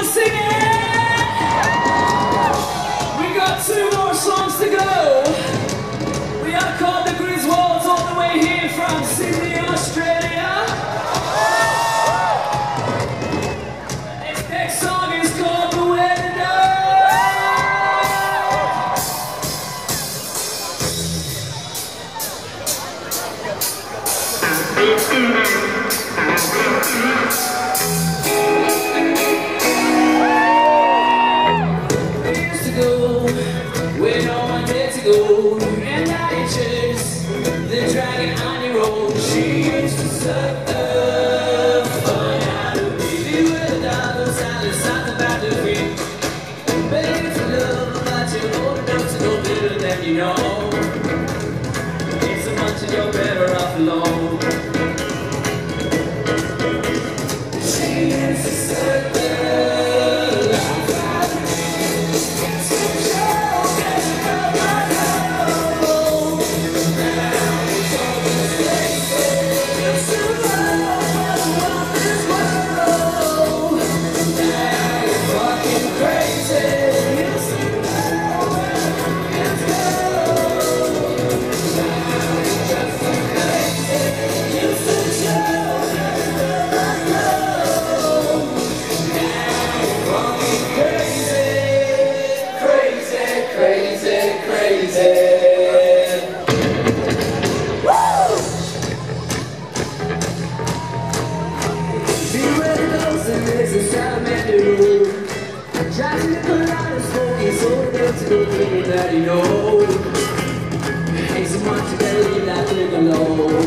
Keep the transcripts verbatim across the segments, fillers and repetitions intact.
everyone singing? We got two more songs to go. We are called the Griswolds, all the way here from Sydney, Australia. This next song is called The Window. We used to go where no one dared to go, and now you chase the dragon on your road. She used to suck the fun out of me. Be with the dollars, Alice on the battlefield. Baby, for love, but you hold it up to no better than you know. It's a bunch of you're better off alone. She used to suck the life out of me. It's a joke, and you know my love. Now it's all the same. It's too low, but I want this world. Now you're fucking crazy. It's too low, but I want this world. Now you're just so crazy. It's a joke, and you know my love. Now you're fucking crazy. Crazy, crazy, crazy. Be ready those and there's a salamander road. Driving the collide of smoky, so good to go clean that you know. Ain't so much to get you that live alone.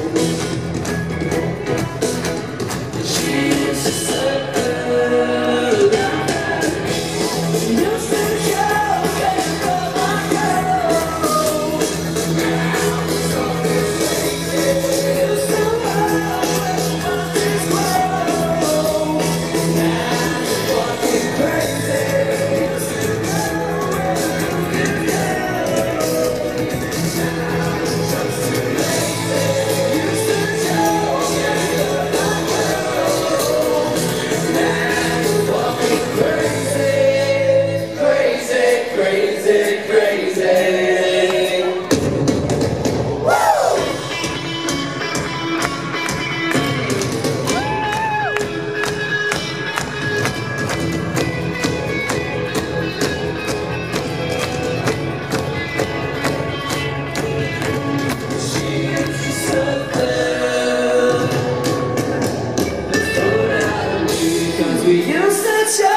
She used to circle down. Used to show that you got my girl. Now it's all the same. Used to love when I want this world. Now you're fucking crazy. Used to know when I couldn't tell. Now it's just too lazy. Used to joke that you got my girl. Now you're fucking crazy. Crazy, crazy, crazy. Woo! She used to suck the fun out of me, 'cause we used to chat.